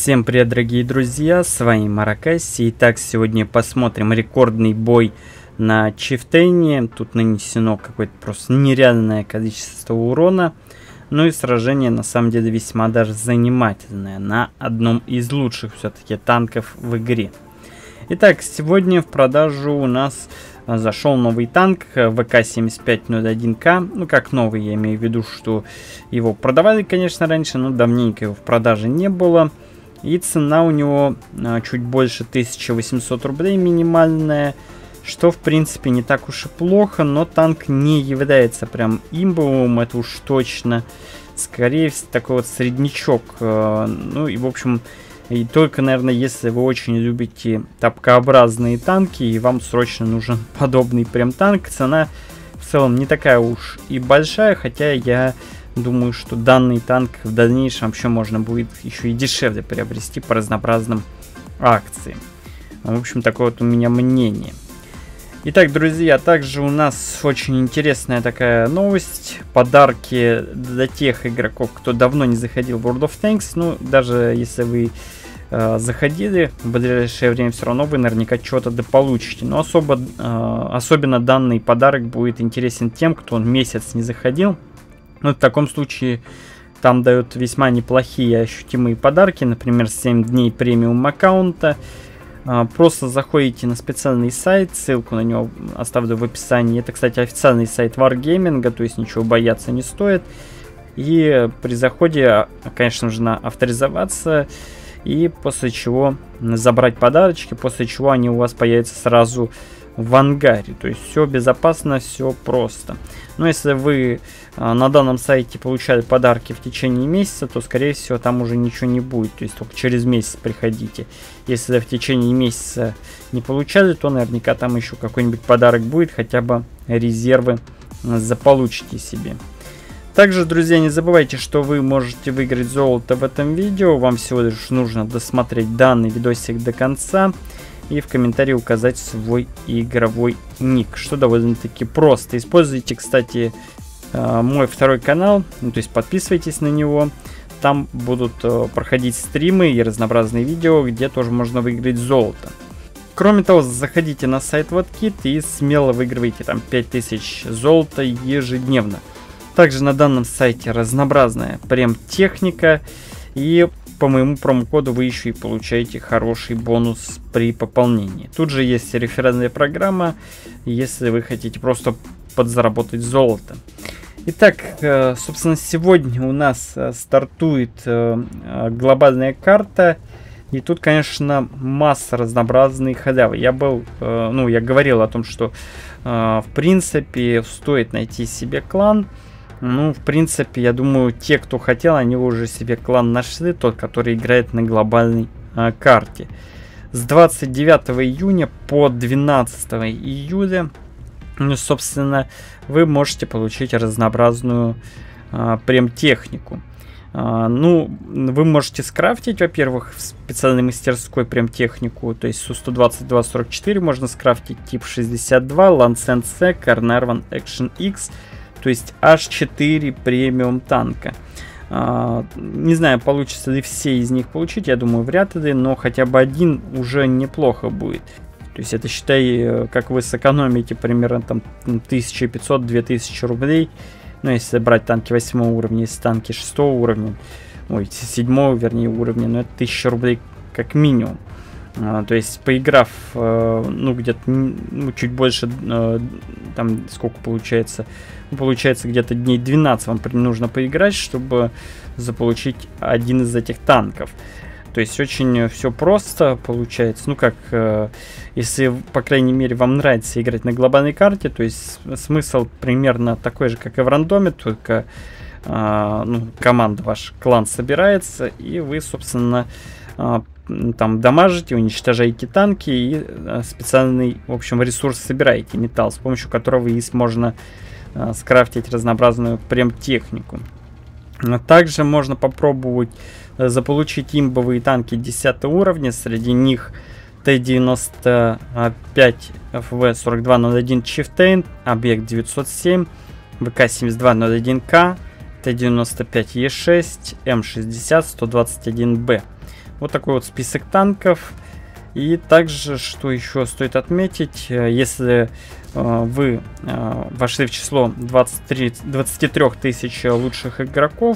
Всем привет, дорогие друзья, с вами Маракаси. Итак, сегодня посмотрим рекордный бой на Чифтейне. Тут нанесено какое-то просто нереальное количество урона. Ну и сражение на самом деле весьма даже занимательное, на одном из лучших все-таки танков в игре. Итак, сегодня в продажу у нас зашел новый танк ВК-7501К. Ну, как новый, я имею в виду, что его продавали, конечно, раньше, но давненько его в продаже не было. И цена у него чуть больше 1800 рублей минимальная, что в принципе не так уж и плохо, но танк не является прям имбовым, это уж точно. Скорее всего, такой вот среднячок. Ну и в общем, и только, наверное, если вы очень любите тапкообразные танки и вам срочно нужен подобный прям танк, цена в целом не такая уж и большая, хотя я думаю, что данный танк в дальнейшем вообще можно будет еще и дешевле приобрести по разнообразным акциям. В общем, такое вот у меня мнение. Итак, друзья, также у нас очень интересная такая новость. Подарки для тех игроков, кто давно не заходил в World of Tanks. Ну, даже если вы заходили, в ближайшее время все равно вы наверняка что-то дополучите. Но особенно данный подарок будет интересен тем, кто месяц не заходил. Ну, в таком случае там дают весьма неплохие ощутимые подарки. Например, 7 дней премиум аккаунта. Просто заходите на специальный сайт, ссылку на него оставлю в описании. Это, кстати, официальный сайт Wargaming, то есть ничего бояться не стоит. И при заходе, конечно же, надо авторизоваться. И после чего забрать подарочки, после чего они у вас появятся сразу в ангаре. То есть все безопасно, все просто. Но если вы на данном сайте получали подарки в течение месяца, то скорее всего там уже ничего не будет. То есть только через месяц приходите. Если в течение месяца не получали, то наверняка там еще какой-нибудь подарок будет. Хотя бы резервы заполучите себе. Также, друзья, не забывайте, что вы можете выиграть золото в этом видео. Вам всего лишь нужно досмотреть данный видосик до конца и в комментарии указать свой игровой ник, что довольно-таки просто. Используйте, кстати, мой второй канал, ну, то есть подписывайтесь на него. Там будут проходить стримы и разнообразные видео, где тоже можно выиграть золото. Кроме того, заходите на сайт WhatKit и смело выигрывайте там 5000 золота ежедневно. Также на данном сайте разнообразная прям техника, и по моему промокоду вы еще и получаете хороший бонус при пополнении. Тут же есть реферальная программа, если вы хотите просто подзаработать золото. Итак, собственно, сегодня у нас стартует глобальная карта. И тут, конечно, масса разнообразной халявы. Я говорил о том, что в принципе стоит найти себе клан. Ну, в принципе, я думаю, те, кто хотел, они уже себе клан нашли, тот, который играет на глобальной карте. С 29 июня по 12 июля, ну, собственно, вы можете получить разнообразную прем технику. Ну, вы можете скрафтить, во-первых, в специальной мастерской прем технику, то есть Су-122-44 можно скрафтить, тип 62, Lancet C, Carnarvon Action X. То есть аж 4 премиум танка. Не знаю, получится ли все из них получить. Я думаю, вряд ли. Но хотя бы один уже неплохо будет. То есть это, считай, как вы сэкономите примерно там 1500-2000 рублей. Ну, если брать танки 8 уровня, если танки 6 уровня. Ой, 7 вернее уровня. Но это 1000 рублей как минимум. То есть, поиграв, ну, где-то чуть больше, там, сколько получается, получается где-то дней 12 вам нужно поиграть, чтобы заполучить один из этих танков. То есть, очень все просто получается. Ну, как, если, по крайней мере, вам нравится играть на глобальной карте, то есть, смысл примерно такой же, как и в рандоме, только, ну, команда, ваш клан собирается, и вы, собственно, там дамажите, уничтожаете танки и специальный, в общем, ресурс собираете, металл, с помощью которого можно скрафтить разнообразную прем технику. Также можно попробовать заполучить имбовые танки 10 уровня, среди них Т-95 ФВ-4201 Chieftain, Объект 907, ВК-7201К, Т-95Е6, М60 121Б. Вот такой вот список танков. И также, что еще стоит отметить, если вы вошли в число 23 тысяч лучших игроков,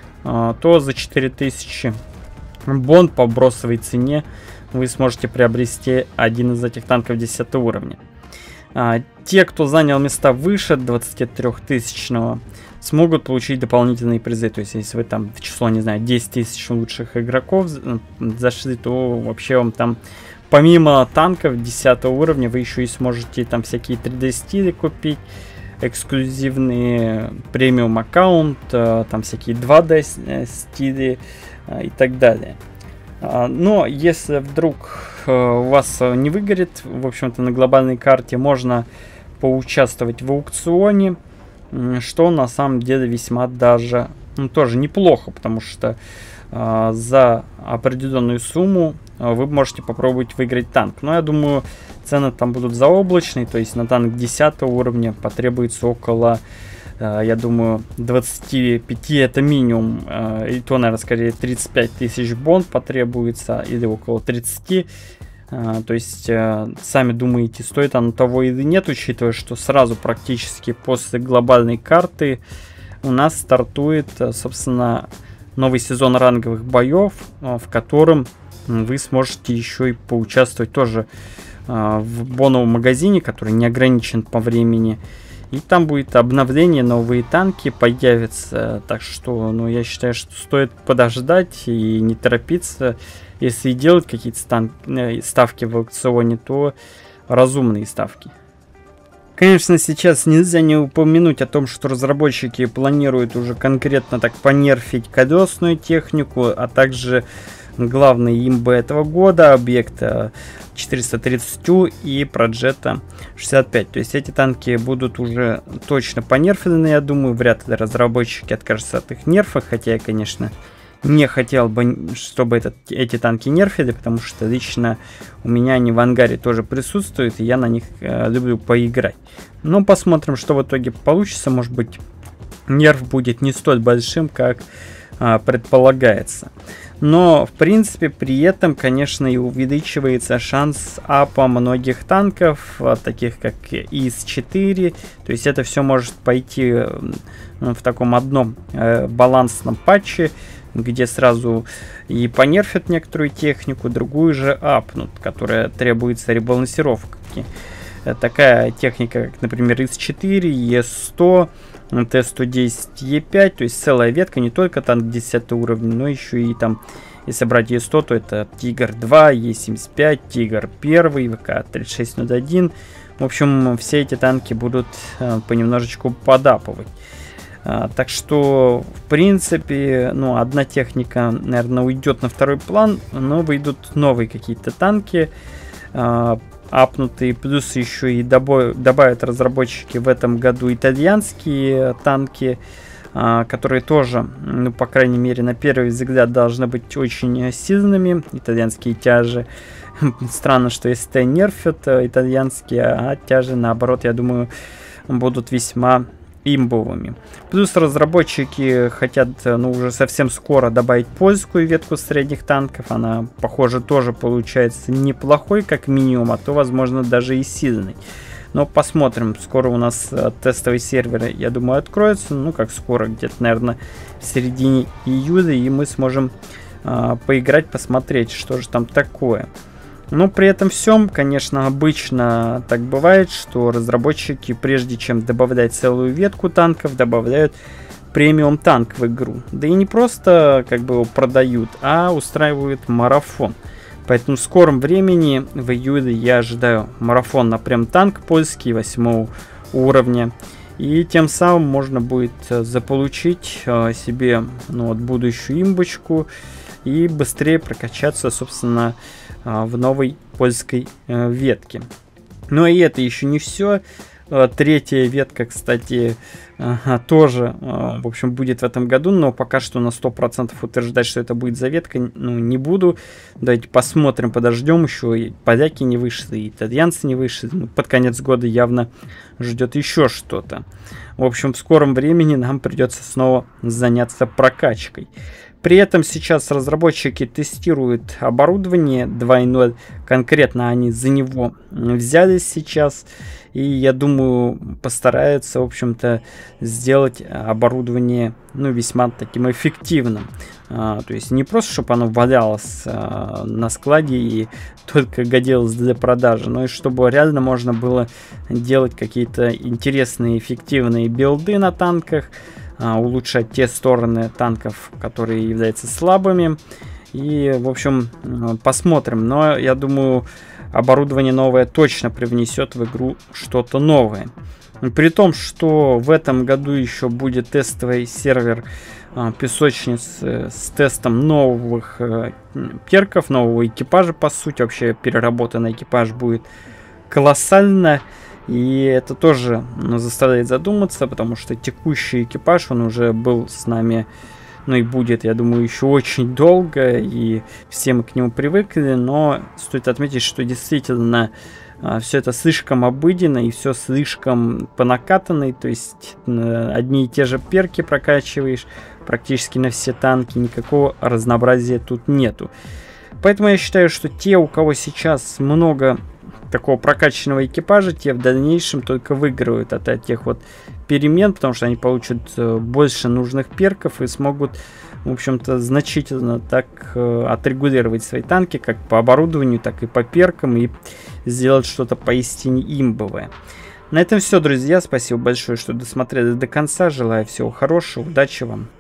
то за 4000 бон по бросовой цене вы сможете приобрести один из этих танков 10 уровня. Те, кто занял места выше 23 тысячного, смогут получить дополнительные призы. То есть, если вы там в число, не знаю, 10 тысяч лучших игроков зашли, то вообще вам там, помимо танков 10 уровня, вы еще и сможете там всякие 3D стили купить, эксклюзивные премиум аккаунт, там всякие 2D стили и так далее. Но если вдруг у вас не выгорит, в общем-то, на глобальной карте можно поучаствовать в аукционе, что на самом деле весьма даже тоже неплохо, потому что за определенную сумму вы можете попробовать выиграть танк. Но я думаю, цены там будут заоблачные, то есть на танк 10 уровня потребуется около, я думаю, 25, это минимум, и то, наверное, скорее 35 тысяч бон потребуется, или около 30. То есть, сами думаете, стоит оно того или нет, учитывая, что сразу практически после глобальной карты у нас стартует, собственно, новый сезон ранговых боев, в котором вы сможете еще и поучаствовать тоже в боновом магазине, который не ограничен по времени. И там будет обновление, новые танки появятся. Так что, ну, я считаю, что стоит подождать и не торопиться. Если делать какие-то ставки в аукционе, то разумные ставки. Конечно, сейчас нельзя не упомянуть о том, что разработчики планируют уже конкретно так понерфить колесную технику, а также главные имбы этого года, объекта 430 и Проджета 65. То есть эти танки будут уже точно понерфлены, я думаю. Вряд ли разработчики откажутся от их нерфов, хотя я, конечно, не хотел бы, чтобы эти танки нерфили, потому что лично у меня они в ангаре тоже присутствуют, и я на них люблю поиграть. Но посмотрим, что в итоге получится. Может быть, нерф будет не столь большим, как предполагается. Но, в принципе, при этом, конечно, и увеличивается шанс апа многих танков, таких как ИС-4. То есть это все может пойти в таком одном балансном патче, где сразу и понерфят некоторую технику, другую же апнут, которая требуется ребалансировки. Такая техника, как, например, ИС-4, ЕС-100, Т-110, Е5, то есть целая ветка, не только танк 10 уровня, но еще и там, если брать Е100, то это Тигр-2, Е75, Тигр-1, ВК-3601. В общем, все эти танки будут понемножечку подапывать. Так что, в принципе, ну, одна техника, наверное, уйдет на второй план, но выйдут новые какие-то танки, апнутые, плюс еще и добавят разработчики в этом году итальянские танки, которые тоже, ну, по крайней мере, на первый взгляд должны быть очень сильными, итальянские тяжи. Странно, что СТ нерфят итальянские, а тяжи, наоборот, я думаю, будут весьма имбовыми. Плюс разработчики хотят, ну, уже совсем скоро добавить польскую ветку средних танков. Она, похоже, тоже получается неплохой, как минимум, а то, возможно, даже и сильный. Но посмотрим. Скоро у нас тестовый сервер, я думаю, откроется. Ну, как скоро, где-то, наверное, в середине июля. И мы сможем поиграть, посмотреть, что же там такое. Но при этом всем, конечно, обычно так бывает, что разработчики, прежде чем добавлять целую ветку танков, добавляют премиум танк в игру. Да и не просто как бы его продают, а устраивают марафон. Поэтому в скором времени, в июле, я ожидаю марафон на прем танк польский 8 уровня. И тем самым можно будет заполучить себе, ну, вот, будущую имбочку и быстрее прокачаться, собственно, в новой польской ветке. Но и это еще не все. Третья ветка, кстати, тоже, в общем, будет в этом году, но пока что на 100% утверждать, что это будет за ветка, ну, не буду. Давайте посмотрим, подождем еще. И поляки не вышли, и итальянцы не вышли. Ну, под конец года явно ждет еще что-то. В общем, в скором времени нам придется снова заняться прокачкой. При этом сейчас разработчики тестируют оборудование 2.0, конкретно они за него взялись сейчас, и я думаю, постараются, в общем-то, сделать оборудование, ну, весьма таким эффективным. То есть не просто, чтобы оно валялось на складе и только годилось для продажи, но и чтобы реально можно было делать какие-то интересные, эффективные билды на танках, улучшать те стороны танков, которые являются слабыми. И, в общем, посмотрим. Но я думаю, оборудование новое точно привнесет в игру что-то новое. При том, что в этом году еще будет тестовый сервер песочниц с тестом новых перков, нового экипажа, по сути. Вообще переработанный экипаж будет колоссально. И это тоже заставляет задуматься, потому что текущий экипаж, он уже был с нами, ну и будет, я думаю, еще очень долго, и все мы к нему привыкли, но стоит отметить, что действительно все это слишком обыденно и все слишком по накатанной, то есть одни и те же перки прокачиваешь практически на все танки, никакого разнообразия тут нету. Поэтому я считаю, что те, у кого сейчас много такого прокачанного экипажа, те в дальнейшем только выигрывают от этих вот перемен, потому что они получат больше нужных перков и смогут, в общем-то, значительно так отрегулировать свои танки, как по оборудованию, так и по перкам, и сделать что-то поистине имбовое. На этом все, друзья. Спасибо большое, что досмотрели до конца. Желаю всего хорошего, удачи вам.